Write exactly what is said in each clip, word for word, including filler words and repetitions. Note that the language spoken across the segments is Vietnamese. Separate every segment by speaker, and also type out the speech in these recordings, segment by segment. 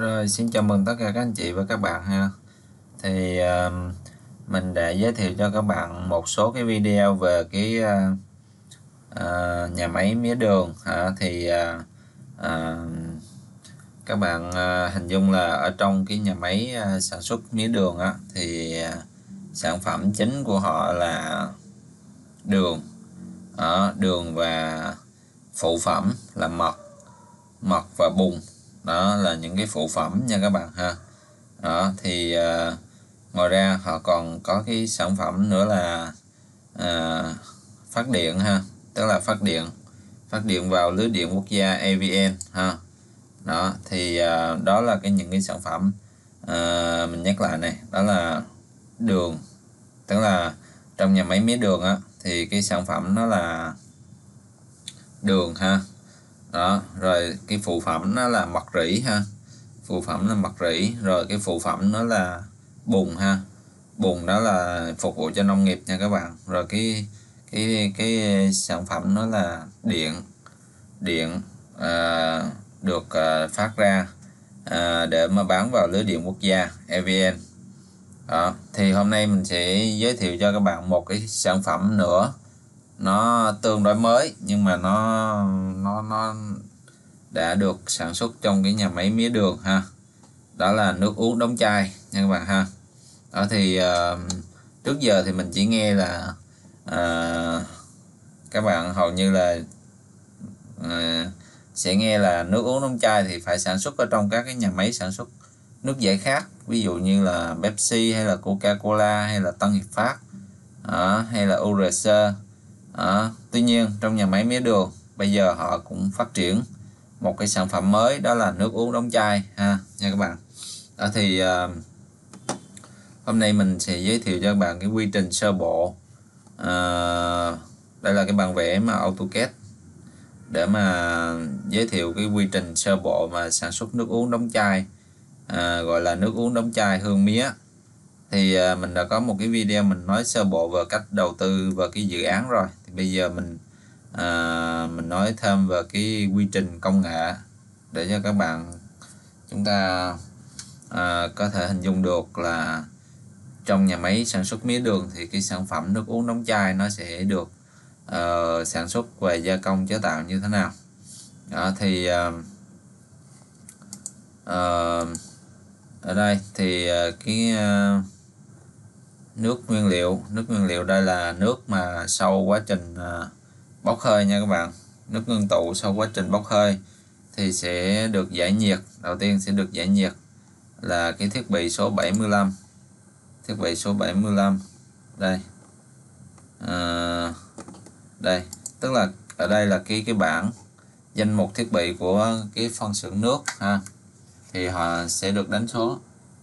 Speaker 1: Rồi, xin chào mừng tất cả các anh chị và các bạn ha. Thì uh, mình đã giới thiệu cho các bạn một số cái video về cái uh, uh, nhà máy mía đường ha. Thì uh, uh, các bạn uh, hình dung là ở trong cái nhà máy uh, sản xuất mía đường á, thì uh, sản phẩm chính của họ là đường, đó, đường và phụ phẩm là mật, mật và bùn. Đó là những cái phụ phẩm nha các bạn ha. Đó thì uh, ngoài ra họ còn có cái sản phẩm nữa là uh, phát điện ha, tức là phát điện phát điện vào lưới điện quốc gia E V N ha. Đó thì uh, đó là cái những cái sản phẩm uh, mình nhắc lại này, đó là đường, tức là trong nhà máy mía đường á, thì cái sản phẩm nó là đường ha. Đó, rồi cái phụ phẩm nó là mật rỉ ha, phụ phẩm là mật rỉ, rồi cái phụ phẩm nó là bùn ha, bùn đó là phục vụ cho nông nghiệp nha các bạn. Rồi cái cái cái sản phẩm nó là điện, điện à, được à, phát ra à, để mà bán vào lưới điện quốc gia E V N. Đó thì hôm nay mình sẽ giới thiệu cho các bạn một cái sản phẩm nữa, nó tương đối mới nhưng mà nó nó nó đã được sản xuất trong cái nhà máy mía đường ha. Đó là nước uống đóng chai nha các bạn ha. Đó thì uh, trước giờ thì mình chỉ nghe là uh, các bạn hầu như là uh, sẽ nghe là nước uống đóng chai thì phải sản xuất ở trong các cái nhà máy sản xuất nước giải khát, ví dụ như là Pepsi hay là Coca-Cola hay là Tân Hiệp Phát, uh, hay là u rờ xê. À, tuy nhiên trong nhà máy mía đường bây giờ họ cũng phát triển một cái sản phẩm mới, đó là nước uống đóng chai ha nha các bạn. Đó thì uh, hôm nay mình sẽ giới thiệu cho các bạn cái quy trình sơ bộ. Uh, đây là cái bản vẽ mà AutoCAD để mà giới thiệu cái quy trình sơ bộ mà sản xuất nước uống đóng chai, uh, gọi là nước uống đóng chai hương mía. Thì uh, mình đã có một cái video mình nói sơ bộ về cách đầu tư vào cái dự án rồi. Thì bây giờ mình uh, mình nói thêm về cái quy trình công nghệ để cho các bạn chúng ta uh, có thể hình dung được là trong nhà máy sản xuất mía đường thì cái sản phẩm nước uống đóng chai nó sẽ được uh, sản xuất và gia công chế tạo như thế nào. Đó thì uh, uh, ở đây thì uh, cái uh, nước nguyên liệu nước nguyên liệu đây là nước mà sau quá trình uh, bốc hơi nha các bạn. Nước ngưng tụ sau quá trình bốc hơi thì sẽ được giải nhiệt, đầu tiên sẽ được giải nhiệt là cái thiết bị số bảy mươi lăm, thiết bị số bảy mươi lăm đây. À, đây tức là ở đây là cái cái bảng danh mục thiết bị của cái phân xưởng nước ha, thì họ sẽ được đánh số.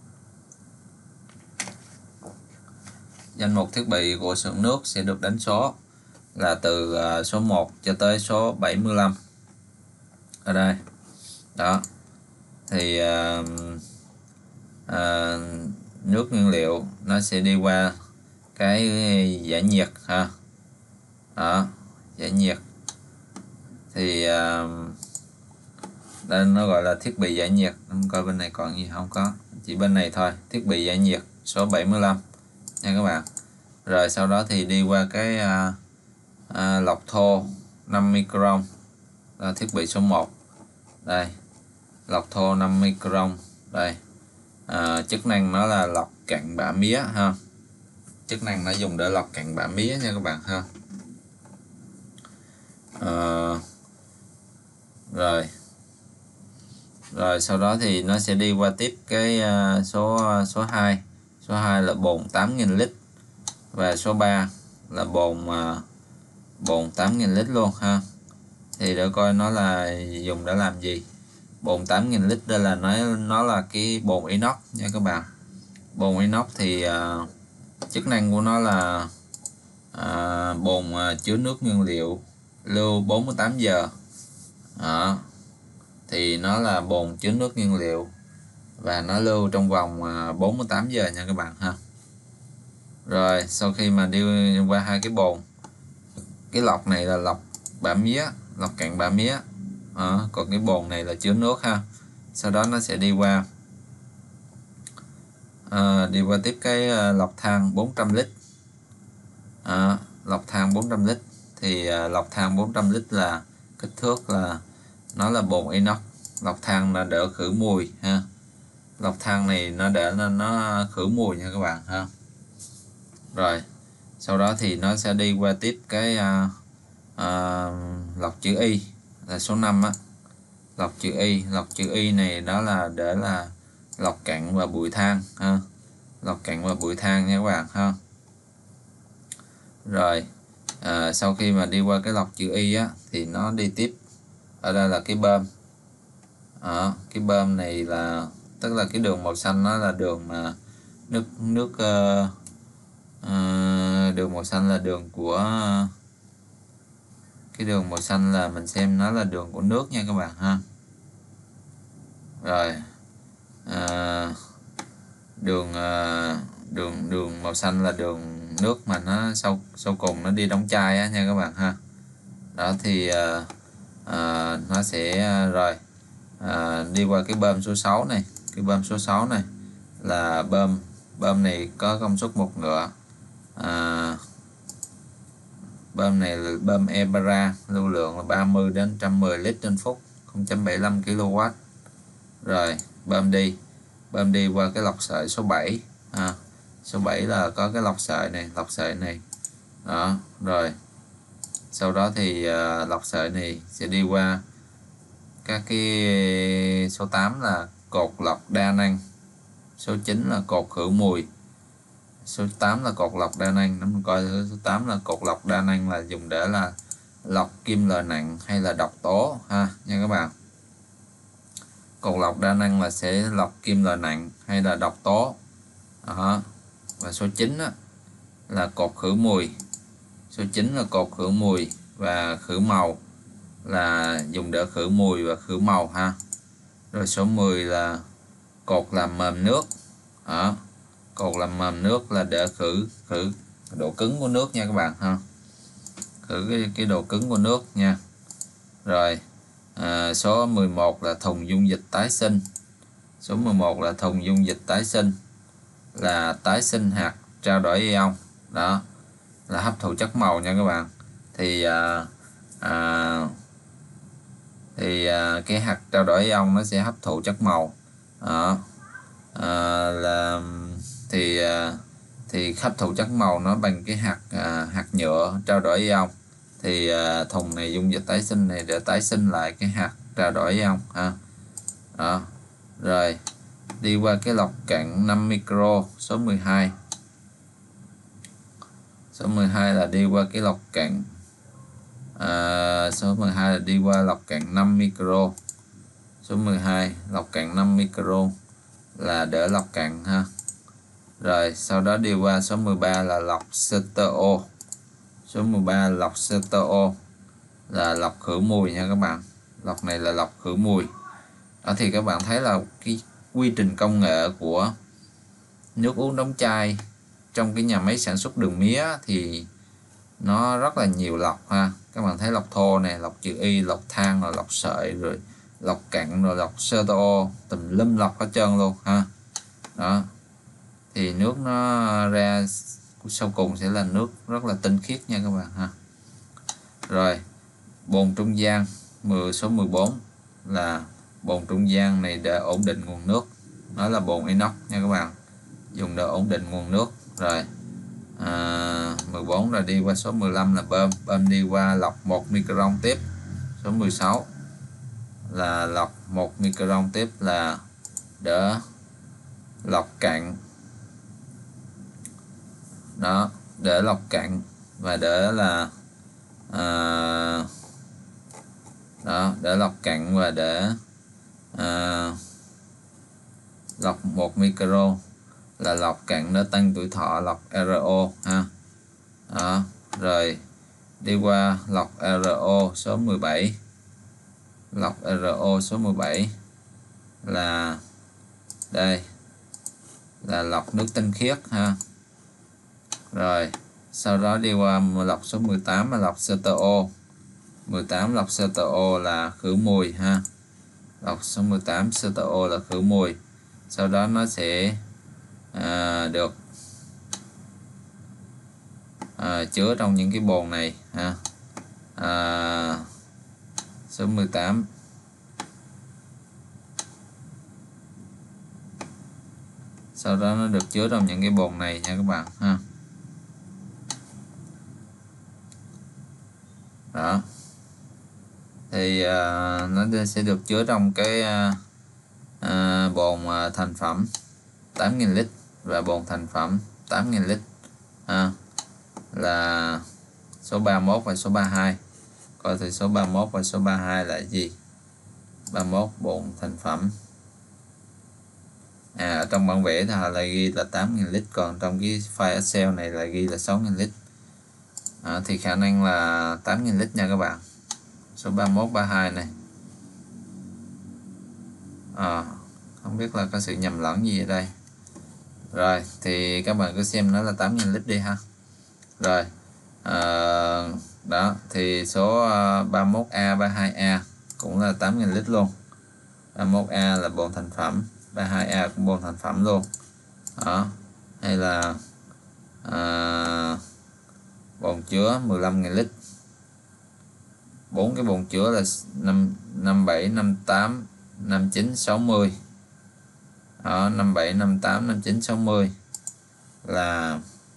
Speaker 1: Danh mục thiết bị của xưởng nước sẽ được đánh số là từ uh, số một cho tới số bảy mươi lăm ở đây. Đó thì uh, uh, nước nguyên liệu nó sẽ đi qua cái giải nhiệt ha. Đó, giải nhiệt thì uh, đây nó gọi là thiết bị giải nhiệt. Coi bên này còn gì không, có chỉ bên này thôi, thiết bị giải nhiệt số bảy mươi lăm nha các bạn. Rồi sau đó thì đi qua cái uh, uh, lọc thô năm micron, là thiết bị số một đây, lọc thô năm micron đây. Uh, chức năng nó là lọc cặn bã mía ha, chức năng nó dùng để lọc cặn bã mía nha các bạn ha. Uh, rồi rồi sau đó thì nó sẽ đi qua tiếp cái uh, số số hai, số hai là bồn tám nghìn lít, và số ba là bồn uh, bồn tám nghìn lít luôn ha. Thì để coi nó là dùng để làm gì. Bồn tám nghìn lít đây là nó nó là cái bồn inox nha các bạn. Bồn inox thì uh, chức năng của nó là uh, bồn uh, chứa nước nguyên liệu lưu bốn mươi tám giờ. Đó thì nó là bồn chứa nước nguyên liệu và nó lưu trong vòng uh, bốn mươi tám giờ nha các bạn ha. Rồi sau khi mà đi qua hai cái bồn, cái lọc này là lọc bã mía, lọc cặn bã mía. Đó, còn cái bồn này là chứa nước ha. sau đó nó sẽ đi qua à, đi qua tiếp cái uh, lọc than bốn trăm lít. à, lọc than bốn trăm lít thì uh, lọc than bốn trăm lít là kích thước là nó là bồn inox. Lọc than là đỡ khử mùi ha. Lọc than này nó để nó, nó khử mùi nha các bạn ha. Rồi sau đó thì nó sẽ đi qua tiếp cái uh, uh, lọc chữ Y là số năm á. Lọc chữ Y, lọc chữ Y này đó là để là lọc cặn và bụi than ha. Lọc cặn và bụi than nha các bạn ha. Rồi à, sau khi mà đi qua cái lọc chữ Y á thì nó đi tiếp ở đây là cái bơm. À, cái bơm này là tức là cái đường màu xanh nó là đường mà nước nước uh, uh, đường màu xanh là đường của uh, cái đường màu xanh là mình xem nó là đường của nước nha các bạn ha. Rồi à, đường à, đường đường màu xanh là đường nước mà nó sau sau cùng nó đi đóng chai á nha các bạn ha. Đó thì à, à, nó sẽ rồi à, đi qua cái bơm số sáu này. Cái bơm số sáu này là bơm bơm này có công suất một ngựa. à, Bơm này là bơm Ebara, lưu lượng là ba mươi đến một trăm mười lít trên phút, không phẩy bảy mươi lăm ki lô oát. Rồi bơm đi bơm đi qua cái lọc sợi số bảy. à, Số bảy là có cái lọc sợi này, lọc sợi này đó. Rồi sau đó thì uh, lọc sợi này sẽ đi qua các cái số tám là cột lọc đa năng, số chín là cột khử mùi, số tám là cột lọc đa năng. Nó mình coi số tám là cột lọc đa năng là dùng để là lọc kim loại nặng hay là độc tố ha nha các bạn. Cột lọc đa năng là sẽ lọc kim loại nặng hay là độc tố đó. Và số chín á, là cột khử mùi. Số chín là cột khử mùi và khử màu, là dùng để khử mùi và khử màu ha. Rồi số mười là cột làm mềm nước đó. Cột làm mềm nước là để khử khử độ cứng của nước nha các bạn ha. Khử cái, cái độ cứng của nước nha. Rồi à, số mười một là thùng dung dịch tái sinh. Số mười một là thùng dung dịch tái sinh, là tái sinh hạt trao đổi ion đó, là hấp thụ chất màu nha các bạn. Thì à, à, thì à, cái hạt trao đổi ion nó sẽ hấp thụ chất màu đó. À, là thì à, thì hấp thụ chất màu nó bằng cái hạt à, hạt nhựa trao đổi ion. Thì à, thùng này dung dịch tái sinh này để tái sinh lại cái hạt trao đổi ion ha. Đó. Rồi đi qua cái lọc cặn năm micro số mười hai. Số mười hai là đi qua cái lọc cặn à, số mười hai là đi qua lọc cặn năm micro. Số mười hai lọc cặn năm micro là để lọc cặn ha. Rồi sau đó đi qua số mười ba là lọc xê tê ô. Số mười ba là lọc xê tê ô là lọc khử mùi nha các bạn. Lọc này là lọc khử mùi. Đó thì các bạn thấy là cái quy trình công nghệ của nước uống đóng chai trong cái nhà máy sản xuất đường mía thì nó rất là nhiều lọc ha. Các bạn thấy lọc thô này, lọc chữ Y, lọc than, rồi lọc sợi, rồi lọc cặn, rồi lọc xê tê ô, tùm lum lọc hết trơn luôn ha. Đó thì nước nó ra sau cùng sẽ là nước rất là tinh khiết nha các bạn ha. Rồi bồn trung gian mười số mười bốn là bồn trung gian này để ổn định nguồn nước, nó là bồn inox nha các bạn, dùng để ổn định nguồn nước. Rồi à, mười bốn là đi qua số mười lăm là bơm bơm đi qua lọc một micron tiếp. Số mười sáu là lọc một micron tiếp là để lọc cặn đó, để lọc cặn và để là à, đó để lọc cặn và để à, lọc một micro là lọc cặn để tăng tuổi thọ, lọc rờ o ha. Đó. Rồi đi qua lọc rờ o số mười bảy. Lọc rờ o số mười bảy là đây là lọc nước tinh khiết ha. Rồi sau đó đi qua lọc số mười tám là lọc xê tê ô. mười tám lọc xê tê ô là khử mùi ha. lọc số mười tám xê tê ô là khử mùi. Sau đó nó sẽ à, được à, chứa trong những cái bồn này ha. À, số mười tám sau đó nó được chứa trong những cái bồn này nha các bạn ha. Đó thì à, nó sẽ được chứa trong cái à, à, bồn à, thành phẩm tám nghìn lít và bồn thành phẩm tám nghìn lít à, là số ba mươi mốt và số ba mươi hai. Coi thì số ba mươi mốt và số ba mươi hai là gì? ba mươi mốt bồn thành phẩm, à ở trong bản vẽ thì họ lại ghi là tám nghìn lít, còn trong cái file Excel này là ghi là sáu nghìn lít. À, thì khả năng là tám nghìn lít nha các bạn. Số ba mươi mốt ba mươi hai này. À, không biết là có sự nhầm lẫn gì ở đây. Rồi thì các bạn cứ xem nó là tám nghìn lít đi ha. Rồi à, đó thì số ba mươi mốt A ba mươi hai A cũng là tám nghìn lít luôn. ba mươi mốt A là bồn thành phẩm, ba mươi hai A cũng bồn thành phẩm luôn. Đó, hay là à, bồn chứa mười lăm nghìn lít. Bốn cái bồn chứa là năm, năm bảy, năm tám, năm chín, sáu mươi. Đó, năm bảy, năm tám, năm chín, sáu mươi là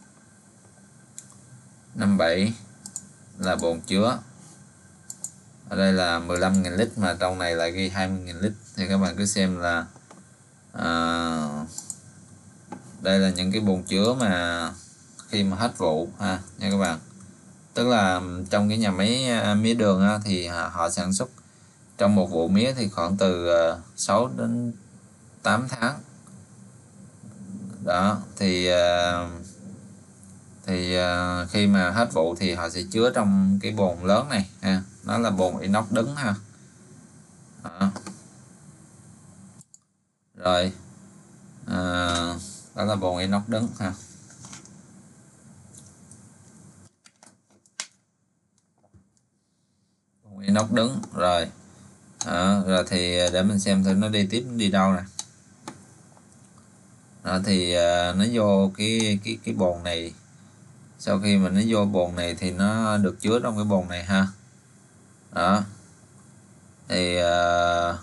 Speaker 1: năm bảy là bồn chứa. Ở đây là mười lăm nghìn lít mà trong này là ghi hai mươi nghìn lít, thì các bạn cứ xem là à, đây là những cái bồn chứa mà khi mà hết vụ ha nha các bạn. Tức là trong cái nhà máy mía đường á, thì họ sản xuất trong một vụ mía thì khoảng từ sáu đến tám tháng. Đó thì thì khi mà hết vụ thì họ sẽ chứa trong cái bồn lớn này ha, nó là bồn inox đứng ha. Đó. Rồi à, đó là bồn inox đứng ha. Bồn inox đứng rồi. Đó, rồi thì để mình xem thử nó đi tiếp đi đâu nè. Đó thì uh, nó vô cái cái cái bồn này. Sau khi mà nó vô bồn này thì nó được chứa trong cái bồn này ha. Đó thì uh,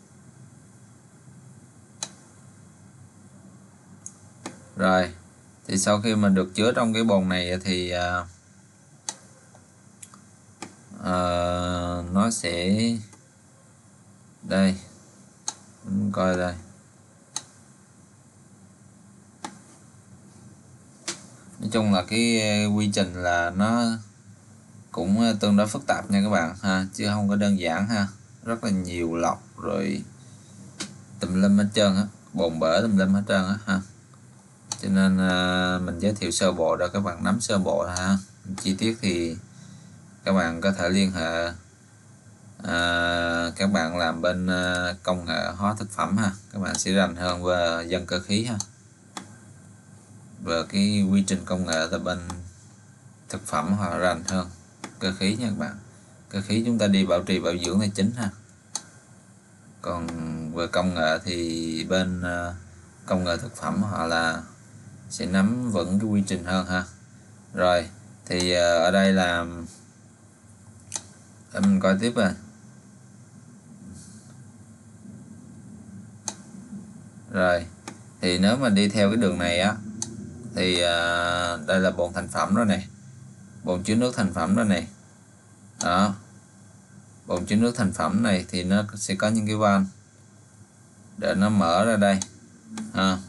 Speaker 1: rồi thì sau khi mà được chứa trong cái bồn này thì uh, uh, nó sẽ đây mình coi đây. Nói chung là cái quy trình là nó cũng tương đối phức tạp nha các bạn ha, chứ không có đơn giản ha. Rất là nhiều lọc rồi tùm lum hết trơn á, bồn bể tùm lum hết trơn á ha. Cho nên uh, mình giới thiệu sơ bộ để các bạn nắm sơ bộ ha. Chi tiết thì các bạn có thể liên hệ uh, các bạn làm bên uh, công nghệ hóa thực phẩm ha, các bạn sẽ rành hơn về dân cơ khí ha. Về cái quy trình công nghệ là bên thực phẩm họ rành hơn cơ khí nha các bạn. Cơ khí chúng ta đi bảo trì bảo dưỡng là chính ha. Còn về công nghệ thì bên uh, công nghệ thực phẩm họ là sẽ nắm vững cái quy trình hơn ha. Rồi thì uh, ở đây là để mình coi tiếp rồi. Rồi thì nếu mà đi theo cái đường này á thì uh, đây là bồn thành phẩm rồi này, bồn chứa nước thành phẩm rồi này. Đó, bồn chứa nước thành phẩm này thì nó sẽ có những cái van để nó mở ra đây ha.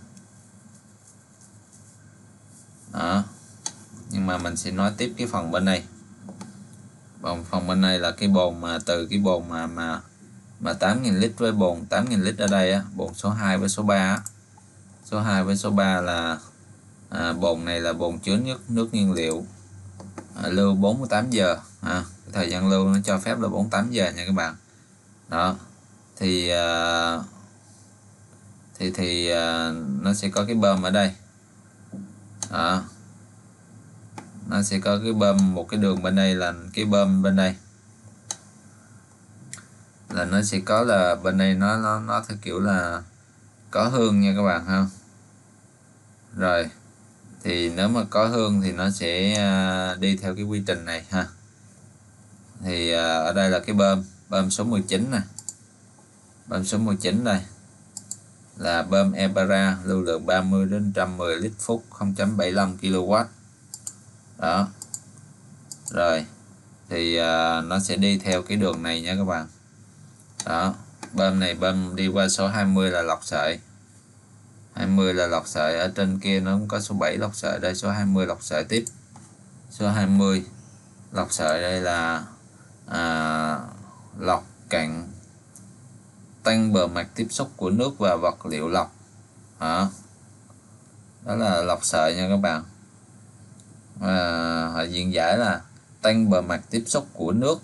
Speaker 1: Đó, nhưng mà mình sẽ nói tiếp cái phần bên này. Bồn phần bên này là cái bồn mà từ cái bồn mà mà mà tám nghìn lít với bồn tám nghìn lít ở đây á, bồn số hai với số ba á. Số hai với số ba là à, bồn này là bồn chứa nước nước nhiên liệu à, lưu bốn mươi tám giờ à, thời gian lưu nó cho phép là bốn mươi tám giờ nha các bạn. Đó thì à, thì thì à, nó sẽ có cái bơm ở đây. Đó, nó sẽ có cái bơm, một cái đường bên đây là cái bơm bên đây là nó sẽ có là bên đây nó nó nó theo kiểu là có hương nha các bạn ha. Rồi thì nếu mà có hương thì nó sẽ à, đi theo cái quy trình này ha. Thì à, ở đây là cái bơm bơm số mười chín nè, bơm số mười chín đây là bơm Ebara lưu lượng ba mươi đến một trăm mười lít phút, không phẩy bảy mươi lăm ki lô oát đó. Rồi thì à, nó sẽ đi theo cái đường này nha các bạn đó. Bơm này bơm đi qua số hai mươi là lọc sợi, hai mươi là lọc sợi, ở trên kia nó cũng có số bảy lọc sợi, đây số hai mươi lọc sợi tiếp, số hai mươi lọc sợi đây là à, lọc cặn tăng bề mặt tiếp xúc của nước và vật liệu lọc đó. Đó là lọc sợi nha các bạn. À, họ diễn giải là tăng bề mặt tiếp xúc của nước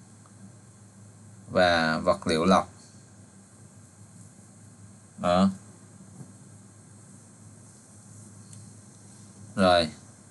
Speaker 1: và vật liệu lọc đó. Rồi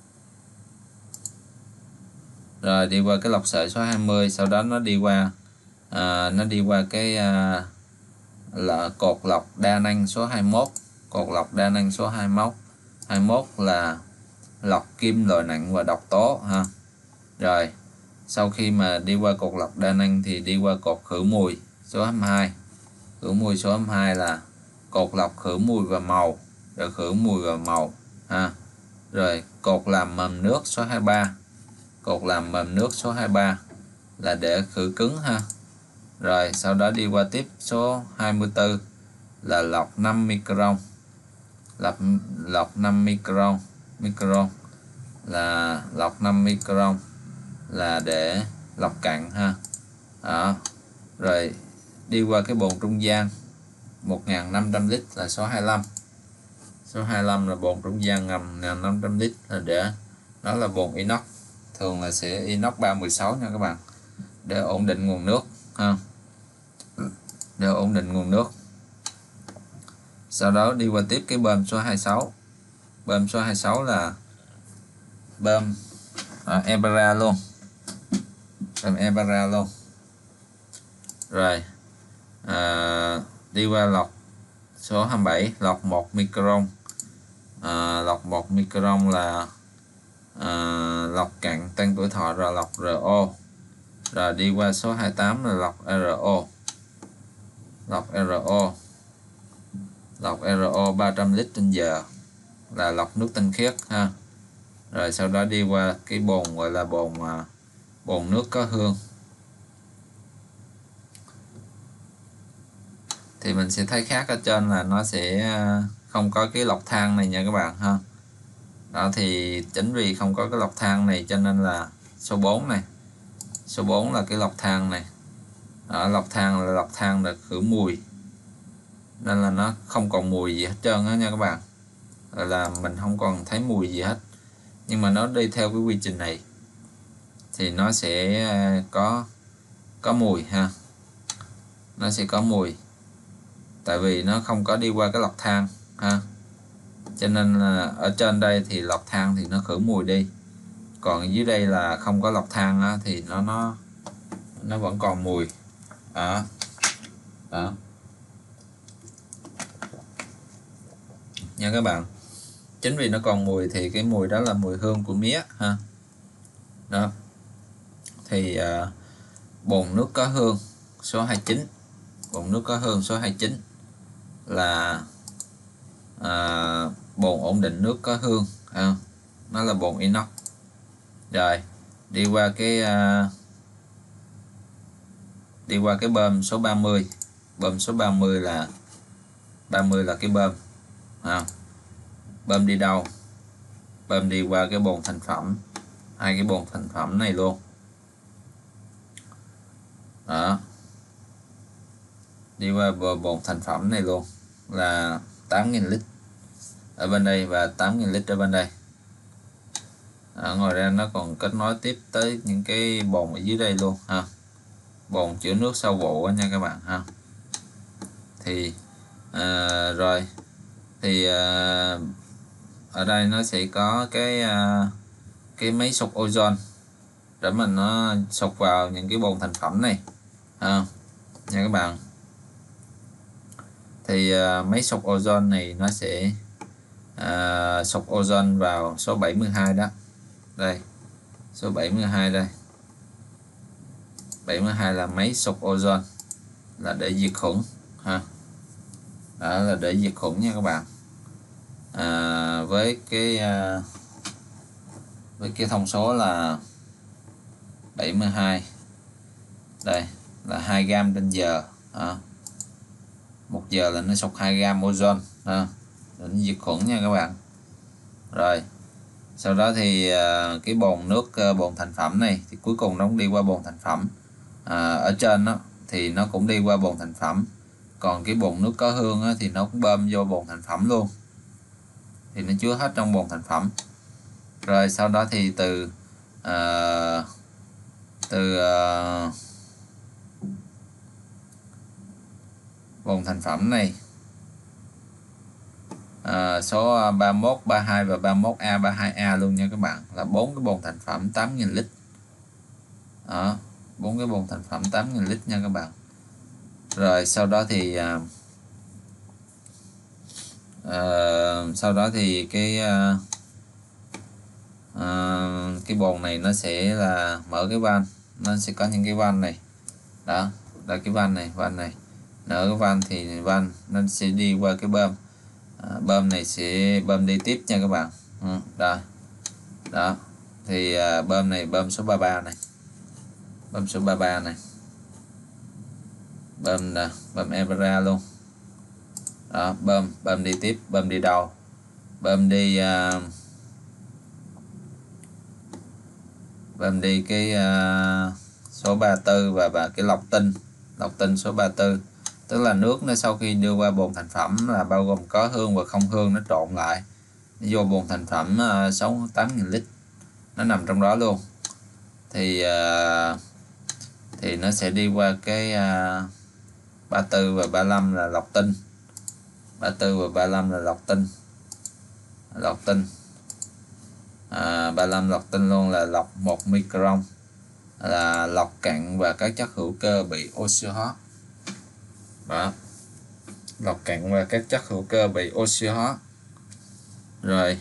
Speaker 1: rồi đi qua cái lọc sợi số hai mươi, sau đó nó đi qua à, nó đi qua cái à, là cột lọc đa năng số hai mươi mốt, cột lọc đa năng số hai mươi mốt, hai mươi mốt là lọc kim loại nặng và độc tố ha. Rồi sau khi mà đi qua cột lọc đa năng thì đi qua cột khử mùi số hai mươi hai, khử mùi số hai mươi hai là cột lọc khử mùi và màu, rồi khử mùi và màu ha. Rồi cột làm mầm nước số hai mươi ba, cột làm mầm nước số hai mươi ba là để khử cứng ha. Rồi sau đó đi qua tiếp số hai mươi tư là lọc năm micron, lọc lọc năm micron, micron là lọc năm micron là để lọc cặn ha đó. Rồi đi qua cái bồn trung gian một nghìn năm trăm lít là số hai mươi lăm, số hai mươi lăm là bồn trung gian ngầm một nghìn năm trăm lít, là để đó là bồn inox, thường là sẽ inox ba mười sáu nha các bạn, để ổn định nguồn nước ha, để ổn định nguồn nước. Sau đó đi qua tiếp cái bơm số hai mươi sáu, bơm số hai mươi sáu là bơm à, Ebara luôn, bơm Ebara luôn. Rồi à, đi qua lọc số hai mươi bảy, lọc một micron, à, lọc một micron là à, lọc cặn tăng tuổi thọ, rồi lọc rờ o. Rồi đi qua số hai mươi tám là lọc rờ o, lọc rờ o, lọc rờ o ba trăm lít trên giờ là lọc nước tinh khiết ha. Rồi sau đó đi qua cái bồn gọi là bồn à, bồn nước có hương, thì mình sẽ thấy khác ở trên là nó sẽ không có cái lọc than này nha các bạn ha. Đó thì chính vì không có cái lọc than này cho nên là số bốn này, số bốn là cái lọc than này đó, lọc than là lọc than được khử mùi, nên là nó không còn mùi gì hết trơn á nha các bạn, rồi là mình không còn thấy mùi gì hết. Nhưng mà nó đi theo cái quy trình này thì nó sẽ có có mùi ha, nó sẽ có mùi, tại vì nó không có đi qua cái lọc than ha, cho nên là ở trên đây thì lọc than thì nó khử mùi đi, còn dưới đây là không có lọc than á, thì nó nó nó vẫn còn mùi đó. Đó nha các bạn, chính vì nó còn mùi thì cái mùi đó là mùi hương của mía ha. Đó thì à, bồn nước có hương số hai mươi chín, bồn nước có hương số hai mươi chín là à, bồn ổn định nước có hương ha. Nó là bồn inox. Rồi đi qua cái à, đi qua cái bơm số ba mươi, bơm số ba mươi là ba mươi là cái bơm ha. Bơm đi đâu? Bơm đi qua cái bồn thành phẩm, hai cái bồn thành phẩm này luôn đó, đi qua bồn thành phẩm này luôn là tám nghìn lít ở bên đây và tám nghìn lít ở bên đây. Đó, ngoài ra nó còn kết nối tiếp tới những cái bồn ở dưới đây luôn ha, bồn chữa nước sau vụ nha các bạn ha. Thì à, rồi thì à, ở đây nó sẽ có cái à, cái máy sục ozone để mình nó sục vào những cái bồn thành phẩm này ha. nha các bạn. Thì uh, máy sục ozone này nó sẽ uh, sục ozone vào số bảy mươi hai đó. Đây, số bảy mươi hai đây. bảy mươi hai là máy sục ozone, là để diệt khuẩn ha. Đó là để diệt khuẩn nha các bạn. À, với cái uh, với cái thông số là bảy mươi hai. Đây là hai gam trên giờ. À, một giờ là nó sục hai gam ozone à, để nó diệt khuẩn nha các bạn. Rồi sau đó thì uh, cái bồn nước uh, bồn thành phẩm này thì cuối cùng nó cũng đi qua bồn thành phẩm. À, ở trên đó thì nó cũng đi qua bồn thành phẩm, còn cái bồn nước có hương á, thì nó cũng bơm vô bồn thành phẩm luôn, thì nó chứa hết trong bồn thành phẩm. Rồi sau đó thì từ uh, từ uh, bồn thành phẩm này à, số ba mốt, ba mươi hai và ba mốt A, ba mươi hai A luôn nha các bạn, là bốn cái bồn thành phẩm tám nghìn lít. Đó, bốn cái bồn thành phẩm tám nghìn lít nha các bạn. Rồi sau đó thì à, à, sau đó thì cái à, à, cái bồn này nó sẽ là mở cái van, nó sẽ có những cái van này. Đó, là cái van này, van này nở cái van thì van nó sẽ đi qua cái bơm. À, bơm này sẽ bơm đi tiếp nha các bạn. Ừ, đó. Đó. Thì à, bơm này bơm số ba mươi ba này. Bơm số ba mươi ba này. Bơm nè, bơm Ebra luôn. Đó, bơm bơm đi tiếp, bơm đi đâu? Bơm đi à, bơm đi cái à, số ba mươi tư và và cái lọc tinh, lọc tinh số ba mươi tư. Tức là nước nó sau khi đưa qua bồn thành phẩm là bao gồm có hương và không hương, nó trộn lại nó vô bồn thành phẩm uh, sáu tám nghìn lít, nó nằm trong đó luôn. Thì uh, thì nó sẽ đi qua cái uh, ba mươi tư và ba mươi lăm là lọc tinh, ba mươi tư và ba mươi lăm là lọc tinh, lọc tinh à, ba mươi lăm lọc tinh luôn, là lọc một micron, là lọc cặn và các chất hữu cơ bị oxy hóa. Đó, lọc cặn và các chất hữu cơ bị oxy hóa. Rồi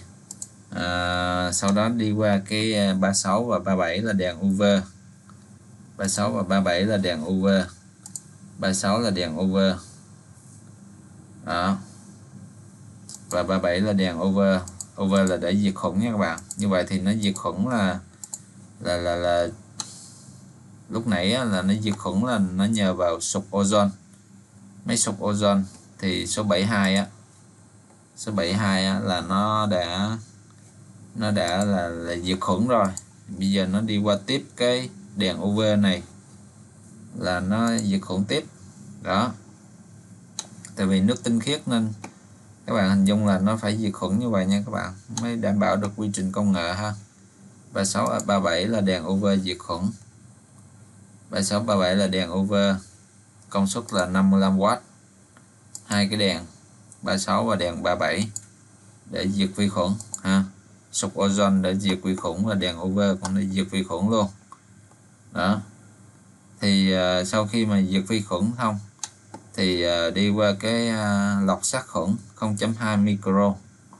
Speaker 1: à, sau đó đi qua cái ba mươi sáu và ba mươi bảy là đèn u vê. ba mươi sáu và ba mươi bảy là đèn u vê. ba mươi sáu là đèn u vê. Đó. Và ba mươi bảy là đèn u vê. u vê là để diệt khuẩn nha các bạn. Như vậy thì nó diệt khuẩn là là là, là lúc nãy á, là nó diệt khuẩn là nó nhờ vào sục ozone. Máy sục ozone thì số bảy mươi hai á, số bảy mươi hai á, là nó đã nó đã là, là diệt khuẩn rồi. Bây giờ nó đi qua tiếp cái đèn u vê này là nó diệt khuẩn tiếp. Đó, tại vì nước tinh khiết nên các bạn hình dung là nó phải diệt khuẩn như vậy nha các bạn, mới đảm bảo được quy trình công nghệ ha. ba mươi sáu, ba mươi bảy là đèn u vê diệt khuẩn. ba mươi sáu, ba mươi bảy là đèn u vê, công suất là năm mươi lăm oát. Hai cái đèn ba mươi sáu và đèn ba mươi bảy để diệt vi khuẩn ha. Sục ozone để diệt vi khuẩn và đèn u vê cũng để diệt vi khuẩn luôn. Đó. Thì uh, sau khi mà diệt vi khuẩn xong thì uh, đi qua cái uh, lọc sát khuẩn không chấm hai micro.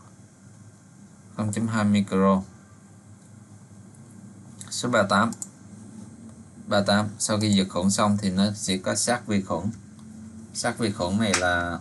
Speaker 1: không chấm hai micro. Số ba mươi tám. ba mươi tám sau khi diệt khuẩn xong thì nó sẽ có sát vi khuẩn. Sát vi khuẩn này là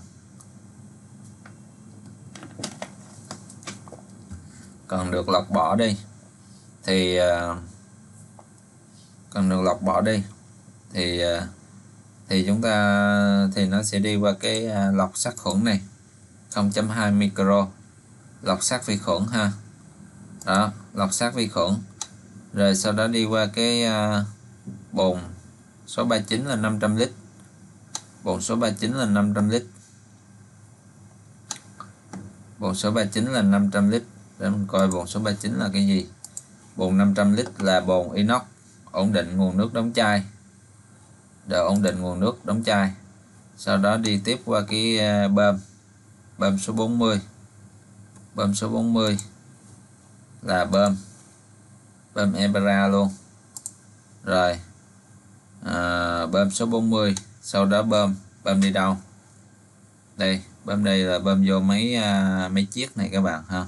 Speaker 1: cần được lọc bỏ đi. Thì uh, cần được lọc bỏ đi thì uh, thì chúng ta thì nó sẽ đi qua cái uh, lọc sát khuẩn này không chấm hai micro, lọc sát vi khuẩn ha. Đó, lọc sát vi khuẩn. Rồi sau đó đi qua cái uh, bồn số ba mươi chín là năm trăm lít. Bồn số ba mươi chín là năm trăm lít. Bồn số ba mươi chín là năm trăm lít. Để mình coi bồn số ba mươi chín là cái gì. Bồn năm trăm lít là bồn inox, ổn định nguồn nước đóng chai. Để ổn định nguồn nước đóng chai. Sau đó đi tiếp qua cái bơm. Bơm số bốn mươi. Bơm số bốn mươi là bơm bơm Ebra luôn. Rồi à, bơm số bốn mươi sau đó bơm bơm đi đâu? Đây, bơm đây là bơm vô mấy à, mấy chiếc này các bạn ha,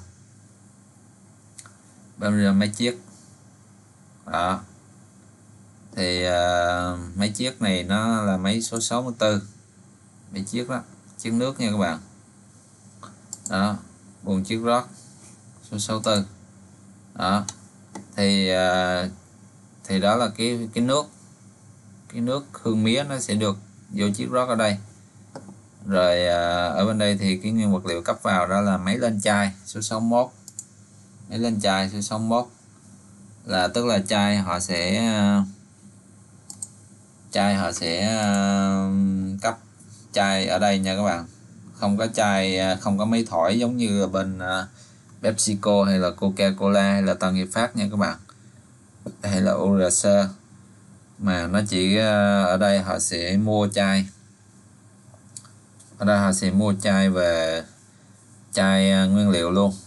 Speaker 1: bơm vô mấy chiếc đó. Thì à, mấy chiếc này nó là máy số sáu mươi tư, mấy chiếc đó, chiếc nước nha các bạn đó, buồng chiếc rót số sáu mươi tư đó. Thì à, thì đó là cái cái nước cái nước hương mía nó sẽ được vô chiếc rót ở đây. Rồi à, ở bên đây thì cái nguyên vật liệu cấp vào đó là máy lên chai số sáu mươi mốt, máy lên chai số sáu mươi mốt là tức là chai họ sẽ chai họ sẽ uh, cấp chai ở đây nha các bạn, không có chai, không có máy thổi giống như ở bên uh, PepsiCo hay là Coca-Cola hay là Tân Hiệp Phát nha các bạn, hay là Urasa, mà nó chỉ uh, ở đây họ sẽ mua chai, ở đây họ sẽ mua chai về chai uh, nguyên liệu luôn,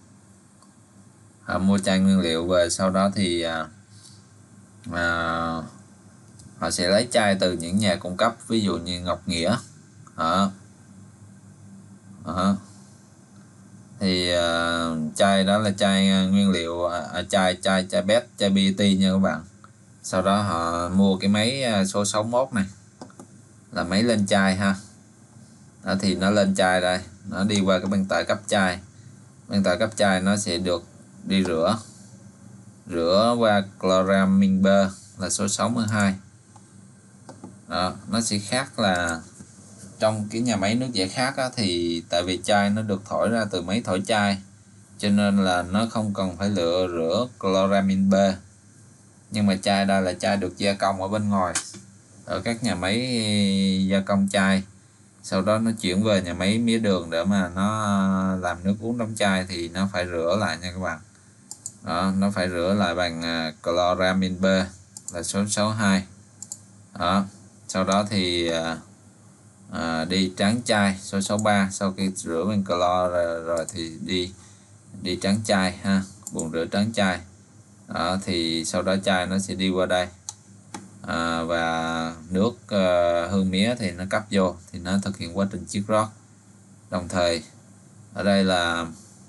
Speaker 1: họ mua chai nguyên liệu về sau đó thì uh, uh, họ sẽ lấy chai từ những nhà cung cấp, ví dụ như Ngọc Nghĩa đó. Đó. Thì uh, chai đó là chai uh, nguyên liệu uh, chai chai chai pet, chai pê e tê nha các bạn. Sau đó họ mua cái máy uh, số sáu mươi mốt này là máy lên chai ha. Đó, thì nó lên chai đây, nó đi qua cái băng tải cấp chai, băng tải cấp chai nó sẽ được đi rửa rửa qua chloraminber là số sáu mươi hai. Đó, nó sẽ khác là trong cái nhà máy nước giải khát á, thì tại vì chai nó được thổi ra từ máy thổi chai cho nên là nó không cần phải lựa rửa chloraminber, nhưng mà chai đây là chai được gia công ở bên ngoài ở các nhà máy gia công chai, sau đó nó chuyển về nhà máy mía đường để mà nó làm nước uống đóng chai thì nó phải rửa lại nha các bạn. Đó, nó phải rửa lại bằng chloraminber là số sáu mươi hai. Đó, sau đó thì à, đi tráng chai số sáu mươi ba, sau khi rửa bằng clo rồi, rồi thì đi đi tráng chai ha, buồng rửa tráng chai. Đó, thì sau đó chai nó sẽ đi qua đây à, và nước uh, hương mía thì nó cấp vô thì nó thực hiện quá trình chiết rót. Đồng thời ở đây là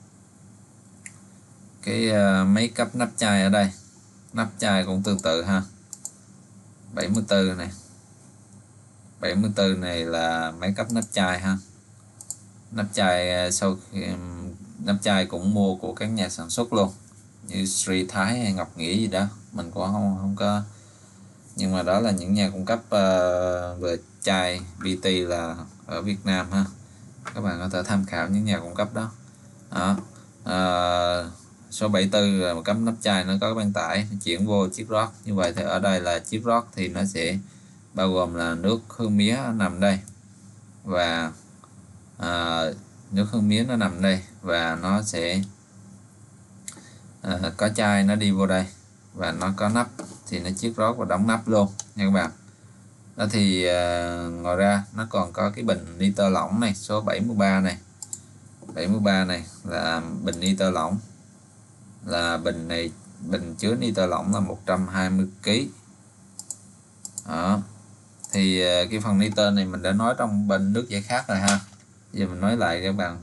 Speaker 1: cái uh, máy cấp nắp chai, ở đây nắp chai cũng tương tự ha, bảy mươi tư này, bảy mươi tư này là máy cấp nắp chai ha. Nắp chai sau khi nắp chai cũng mua của các nhà sản xuất luôn như Sri Thái hay Ngọc Nghĩa gì đó, mình cũng không không có, nhưng mà đó là những nhà cung cấp uh, về chai pê tê là ở Việt Nam ha, các bạn có thể tham khảo những nhà cung cấp đó. Đó. Uh, số bảy mươi tư là một cấp nắp chai, nó có băng tải chuyển vô chiếc rót như vậy. Thì ở đây là chiếc rót thì nó sẽ bao gồm là nước hương mía nằm đây và à, nước hương mía nó nằm đây và nó sẽ à, có chai nó đi vô đây và nó có nắp thì nó chiết rót và đóng nắp luôn nha các bạn. Đó thì à, ngoài ra nó còn có cái bình nitơ lỏng này số bảy mươi ba này, bảy mươi ba này là bình nitơ lỏng, là bình này bình chứa nitơ lỏng là một trăm hai mươi ki lô gam. Đó. Thì cái phần nitơ này mình đã nói trong bên nước giải khát rồi ha, giờ mình nói lại các bạn,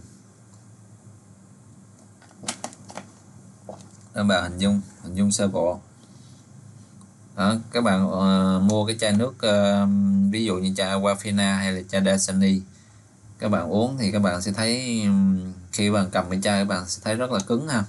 Speaker 1: các bạn hình dung hình dung sơ bộ. Đó, các bạn uh, mua cái chai nước uh, ví dụ như chai Aquafina hay là chai Dasani, các bạn uống thì các bạn sẽ thấy um, khi bạn cầm cái chai các bạn sẽ thấy rất là cứng ha,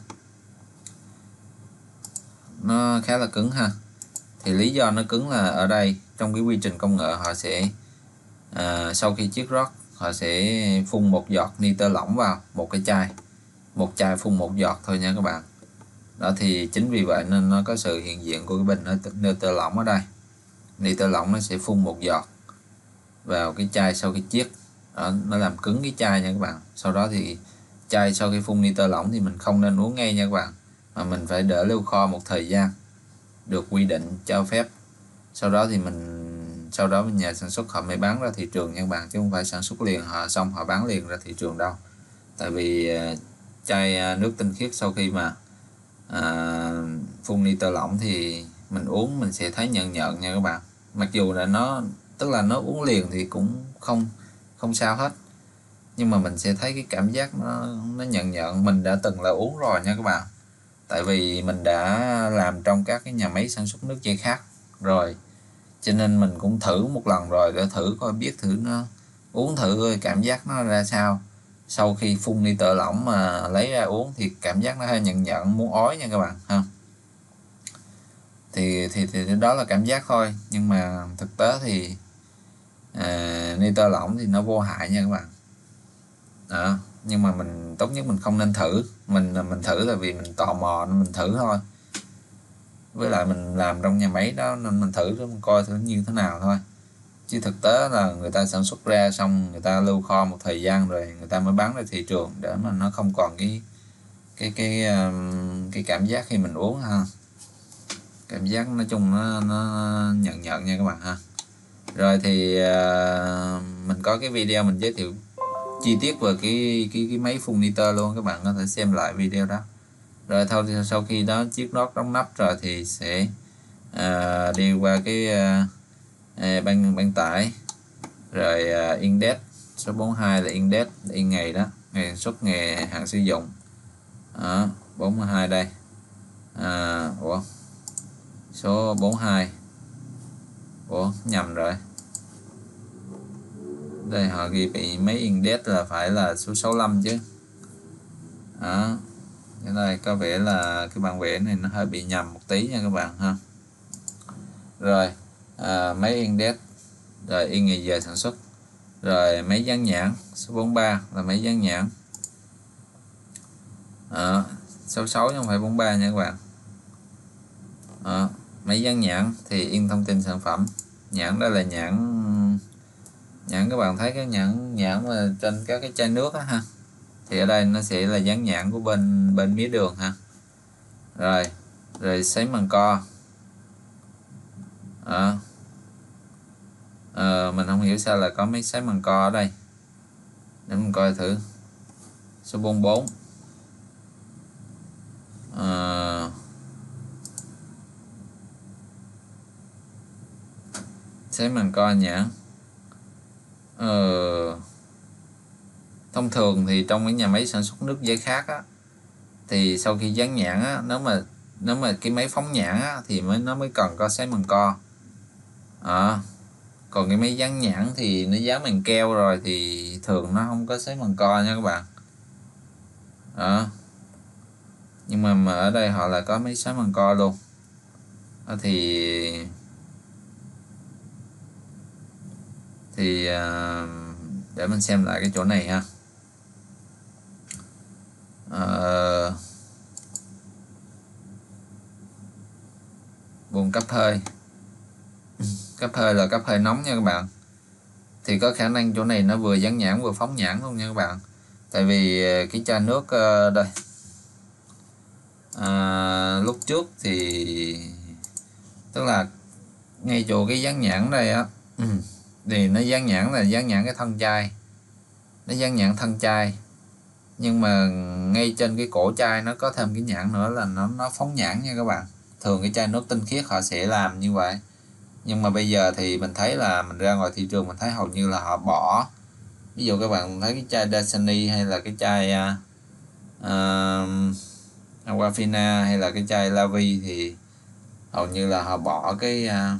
Speaker 1: nó khá là cứng ha. Thì lý do nó cứng là ở đây trong cái quy trình công nghệ họ sẽ à, sau khi chiết rót họ sẽ phun một giọt nitơ lỏng vào một cái chai, một chai phun một giọt thôi nha các bạn. Đó thì chính vì vậy nên nó có sự hiện diện của cái bình nitơ lỏng ở đây. Nitơ lỏng nó sẽ phun một giọt vào cái chai sau khi chiết. Đó, nó làm cứng cái chai nha các bạn. Sau đó thì chai sau khi phun nitơ lỏng thì mình không nên uống ngay nha các bạn, mà mình phải để lưu kho một thời gian được quy định cho phép. Sau đó thì mình sau đó nhà sản xuất họ mới bán ra thị trường nha các bạn, chứ không phải sản xuất liền họ xong họ bán liền ra thị trường đâu. Tại vì uh, chai uh, nước tinh khiết sau khi mà uh, phun nitơ lỏng thì mình uống mình sẽ thấy nhợn nhợn nha các bạn, mặc dù là nó tức là nó uống liền thì cũng không không sao hết, nhưng mà mình sẽ thấy cái cảm giác nó nó nhận nhận. Mình đã từng là uống rồi nha các bạn, tại vì mình đã làm trong các cái nhà máy sản xuất nước dây khác rồi, cho nên mình cũng thử một lần rồi để thử coi, biết thử nó uống thử coi cảm giác nó ra sao. Sau khi phun nitơ lỏng mà lấy ra uống thì cảm giác nó hơi nhận nhận muốn ói nha các bạn ha. Thì, thì thì đó là cảm giác thôi, nhưng mà thực tế thì à, nitơ lỏng thì nó vô hại nha các bạn đó. Nhưng mà mình tốt nhất mình không nên thử. Mình mình thử là vì mình tò mò nên mình thử thôi, với lại mình làm trong nhà máy đó nên mình thử mình coi thử như thế nào thôi, chứ thực tế là người ta sản xuất ra xong người ta lưu kho một thời gian rồi người ta mới bán ra thị trường, để mà nó không còn cái cái cái cái cảm giác khi mình uống ha. Cảm giác nói chung nó nó nhận nhận nha các bạn ha. Rồi thì uh, mình có cái video mình giới thiệu chi tiết về cái cái cái máy phun nitơ luôn, các bạn có thể xem lại video đó. Rồi thôi thì sau khi đó chiếc nót đóng nắp rồi thì sẽ uh, đi qua cái uh, băng băng tải, rồi uh, index số bốn mươi hai là index in ngày đó, ngày xuất ngày hạn sử dụng đó, bốn mươi hai đây. À, ủa số bốn mươi hai, ủa nhầm rồi, đây họ ghi bị mấy index là phải là số sáu mươi lăm chứ đó. Cái này có vẻ là cái bản vẽ này nó hơi bị nhầm một tí nha các bạn ha. Rồi à, mấy index, rồi in ngày giờ sản xuất, rồi mấy dán nhãn số bốn mươi ba là mấy dán nhãn à, sáu mươi sáu chứ không phải bốn mươi ba nha các bạn à, mấy dán nhãn thì in thông tin sản phẩm. Nhãn đó là nhãn nhãn các bạn thấy cái nhãn nhãn mà trên các cái chai nước á ha, thì ở đây nó sẽ là dán nhãn của bên bên mía đường ha. Rồi rồi sấy màng co à, à, mình không hiểu sao là có mấy sấy màng co ở đây, để mình coi thử. Số bốn mươi bốn à, sấy màng co nhãn. Ờ, thông thường thì trong cái nhà máy sản xuất nước dây khác á, thì sau khi dán nhãn á, nếu mà nếu mà cái máy phóng nhãn á, thì mới nó mới cần có sấy màng co à, còn cái máy dán nhãn thì nó dán bằng keo rồi thì thường nó không có sấy màng co nha các bạn đó. Nhưng mà, mà ở đây họ là có máy sấy màng co luôn đó, thì thì à, để mình xem lại cái chỗ này ha. À, buồng cấp hơi, cấp hơi là cấp hơi nóng nha các bạn, thì có khả năng chỗ này nó vừa dán nhãn vừa phóng nhãn luôn nha các bạn. Tại vì cái chai nước uh, đây à, lúc trước thì tức là ngay chỗ cái dán nhãn đây á thì nó dán nhãn là dán nhãn cái thân chai, nó dán nhãn thân chai, nhưng mà ngay trên cái cổ chai nó có thêm cái nhãn nữa là nó nó phóng nhãn nha các bạn. Thường cái chai nước tinh khiết họ sẽ làm như vậy, nhưng mà bây giờ thì mình thấy là mình ra ngoài thị trường mình thấy hầu như là họ bỏ. Ví dụ các bạn thấy cái chai Dasani hay là cái chai uh, Aquafina hay là cái chai Lavi thì hầu như là họ bỏ cái uh,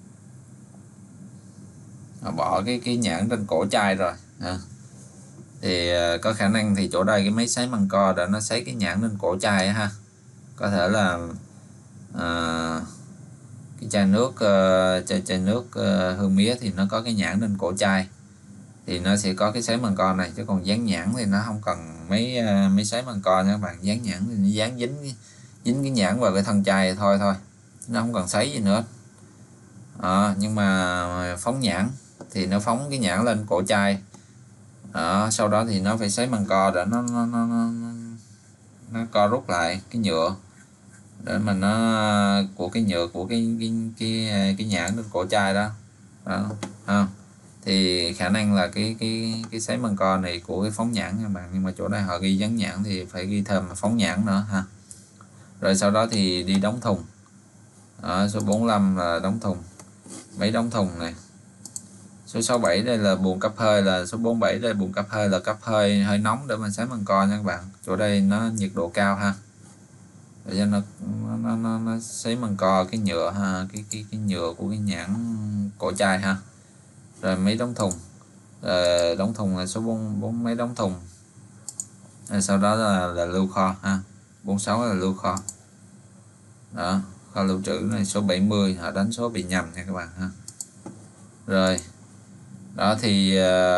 Speaker 1: họ bỏ cái cái nhãn trên cổ chai rồi à. Thì uh, có khả năng thì chỗ đây cái máy sấy màng co đã nó sấy cái nhãn lên cổ chai ha. Có thể là uh, cái chai nước uh, chai chai nước uh, hương mía thì nó có cái nhãn lên cổ chai thì nó sẽ có cái sấy màng co này, chứ còn dán nhãn thì nó không cần mấy uh, mấy sấy màng co nha các bạn. Dán nhãn thì nó dán dính dính cái nhãn vào cái thân chai thôi thôi, nó không cần sấy gì nữa à, nhưng mà phóng nhãn thì nó phóng cái nhãn lên cổ chai à, sau đó thì nó phải sấy màng co để nó nó, nó, nó, nó co rút lại cái nhựa để mà nó của cái nhựa của cái cái cái cái nhãn trên cổ chai đó, đó. À, thì khả năng là cái cái cái sấy màng co này của cái phóng nhãn các bạn, nhưng mà chỗ này họ ghi dán nhãn thì phải ghi thêm phóng nhãn nữa ha. Rồi sau đó thì đi đóng thùng. Đó, số bốn mươi lăm là đóng thùng, mấy đóng thùng này Số sáu mươi bảy đây là buồng cấp hơi, là số bốn mươi bảy đây buồng cấp hơi là cấp hơi hơi nóng để mình sấy màng co nha các bạn. Chỗ đây nó nhiệt độ cao ha, để cho nó nó nó, nó sấy màng co cái nhựa ha, cái cái cái nhựa của cái nhãn cổ chai ha. Rồi mấy đóng thùng, rồi đóng thùng là số bốn bốn mấy đóng thùng. Rồi sau đó là, là lưu kho ha, bốn mươi sáu là lưu kho đó, kho lưu trữ này số bảy mươi, họ đánh số bị nhầm nha các bạn ha. Rồi đó thì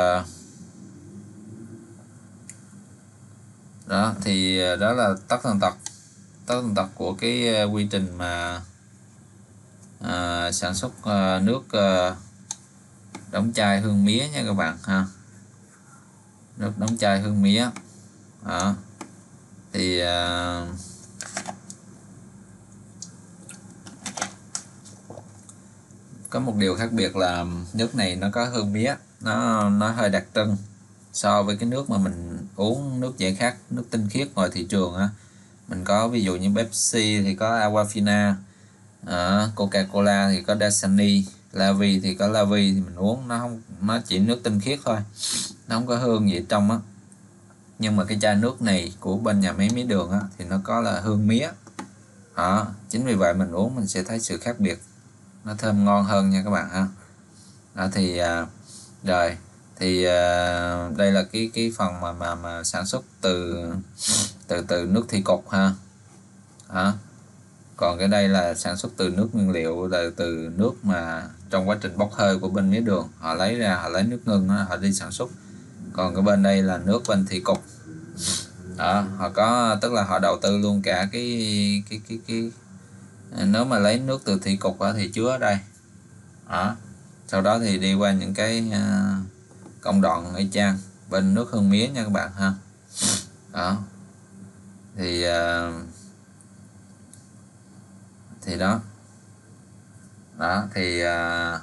Speaker 1: đó thì đó là tất tần tật tất tần tật của cái quy trình mà à, sản xuất à, nước à, đóng chai hương mía nha các bạn ha. Nước đóng chai hương mía đó. Thì à, có một điều khác biệt là nước này nó có hương mía, nó nó hơi đặc trưng so với cái nước mà mình uống, nước giải khát, nước tinh khiết ngoài thị trường á. Mình có ví dụ như Pepsi thì có Aquafina, à, Coca-Cola thì có Dasani, Lavi thì có Lavi, thì mình uống nó không, nó chỉ nước tinh khiết thôi, nó không có hương gì trong á. Nhưng mà cái chai nước này của bên nhà máy mía đường á thì nó có là hương mía đó. Chính vì vậy mình uống mình sẽ thấy sự khác biệt, nó thơm ngon hơn nha các bạn ha. Đó thì à, rồi thì à, đây là cái cái phần mà mà mà sản xuất từ từ từ nước thi cục ha. Đó. Còn cái đây là sản xuất từ nước nguyên liệu, là từ nước mà trong quá trình bốc hơi của bên mía đường họ lấy ra, họ lấy nước ngưng đó, họ đi sản xuất. Còn cái bên đây là nước bên thi cục đó, họ có, tức là họ đầu tư luôn cả cái cái cái cái nếu mà lấy nước từ thủy cục thì chứa ở đây đó. Sau đó thì đi qua những cái uh, công đoạn y chang bên nước hương mía nha các bạn ha. Đó thì uh, thì đó đó thì uh,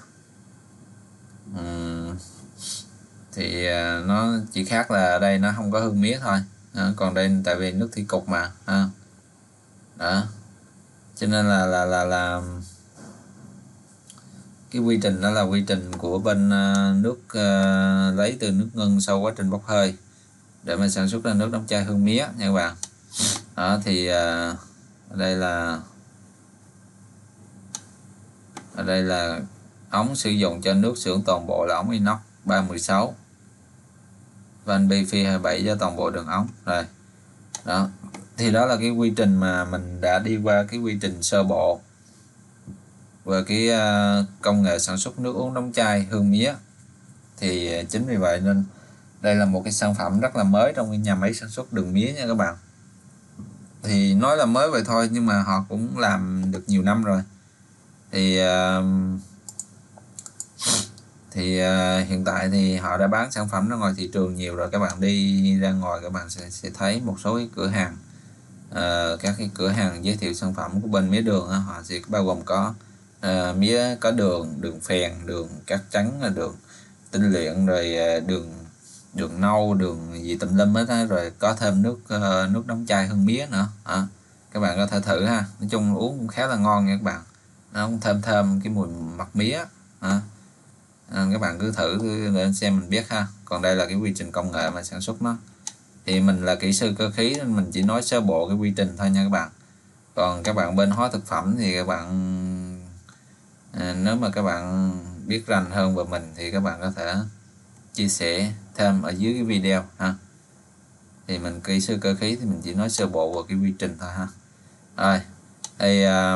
Speaker 1: um, thì uh, nó chỉ khác là ở đây nó không có hương mía thôi đó. Còn đây tại vì nước thủy cục mà ha. Đó cho nên là là là là cái quy trình đó là quy trình của bên uh, nước uh, lấy từ nước ngưng sau quá trình bốc hơi để mà sản xuất ra nước đóng chai hương mía nha các bạn. Đó thì uh, ở đây là ở đây là ống sử dụng cho nước xưởng toàn bộ là ống inox ba một sáu van B phi hai mươi bảy cho toàn bộ đường ống. Rồi đó thì đó là cái quy trình mà mình đã đi qua cái quy trình sơ bộ về cái uh, công nghệ sản xuất nước uống đóng chai hương mía. Thì chính vì vậy nên đây là một cái sản phẩm rất là mới trong cái nhà máy sản xuất đường mía nha các bạn. Thì nói là mới vậy thôi nhưng mà họ cũng làm được nhiều năm rồi. Thì uh, thì uh, hiện tại thì họ đã bán sản phẩm ra ngoài thị trường nhiều rồi. Các bạn đi ra ngoài các bạn sẽ, sẽ thấy một số cái cửa hàng, uh, các cái cửa hàng giới thiệu sản phẩm của bên mía đường, uh, họ sẽ bao gồm có uh, mía có đường, đường phèn, đường cát trắng, là đường tinh luyện, rồi uh, đường đường nâu, đường gì tùm lum hết á, rồi có thêm nước uh, nước đóng chai hương mía nữa. Uh, các bạn có thể thử ha. Nói chung uống cũng khá là ngon nha các bạn, nó cũng thơm thơm cái mùi mặt mía. Uh. À, các bạn cứ thử để xem mình biết ha. Còn đây là cái quy trình công nghệ mà sản xuất nó, thì mình là kỹ sư cơ khí nên mình chỉ nói sơ bộ cái quy trình thôi nha các bạn. Còn các bạn bên hóa thực phẩm thì các bạn à, nếu mà các bạn biết rành hơn về mình thì các bạn có thể chia sẻ thêm ở dưới cái video ha. Thì mình kỹ sư cơ khí thì mình chỉ nói sơ bộ về cái quy trình thôi ha. Rồi thì à,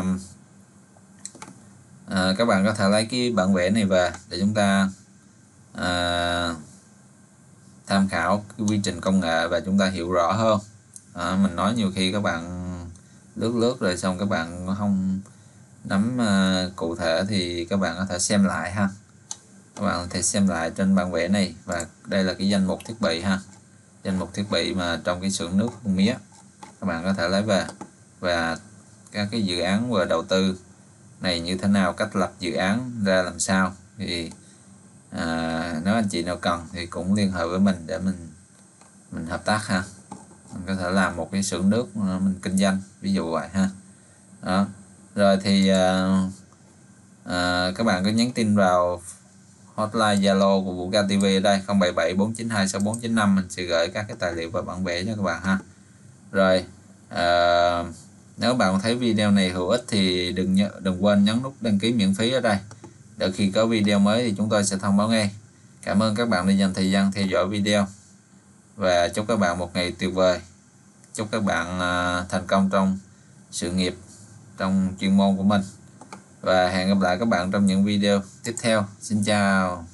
Speaker 1: À, các bạn có thể lấy cái bản vẽ này về để chúng ta à, tham khảo cái quy trình công nghệ và chúng ta hiểu rõ hơn. À, mình nói nhiều khi các bạn lướt lướt rồi xong các bạn không nắm à, cụ thể thì các bạn có thể xem lại ha. Các bạn có thể xem lại trên bản vẽ này, và đây là cái danh mục thiết bị ha, danh mục thiết bị mà trong cái xưởng nước mía các bạn có thể lấy về, và các cái dự án vừa đầu tư này như thế nào, cách lập dự án ra làm sao. Thì à, nếu anh chị nào cần thì cũng liên hệ với mình để mình mình hợp tác ha. Mình có thể làm một cái xưởng nước mình kinh doanh, ví dụ vậy ha. Đó. Rồi thì à, à, các bạn cứ nhắn tin vào hotline Zalo của Vũ Ca ti vi ở đây không bảy bảy bốn chín hai sáu bốn chín năm. Mình sẽ gửi các cái tài liệu và bản vẽ cho các bạn ha. Rồi à, nếu bạn thấy video này hữu ích thì đừng nhớ, đừng quên nhấn nút đăng ký miễn phí ở đây để khi có video mới thì chúng tôi sẽ thông báo ngay. Cảm ơn các bạn đã dành thời gian theo dõi video và chúc các bạn một ngày tuyệt vời. Chúc các bạn à, thành công trong sự nghiệp, trong chuyên môn của mình, và hẹn gặp lại các bạn trong những video tiếp theo. Xin chào.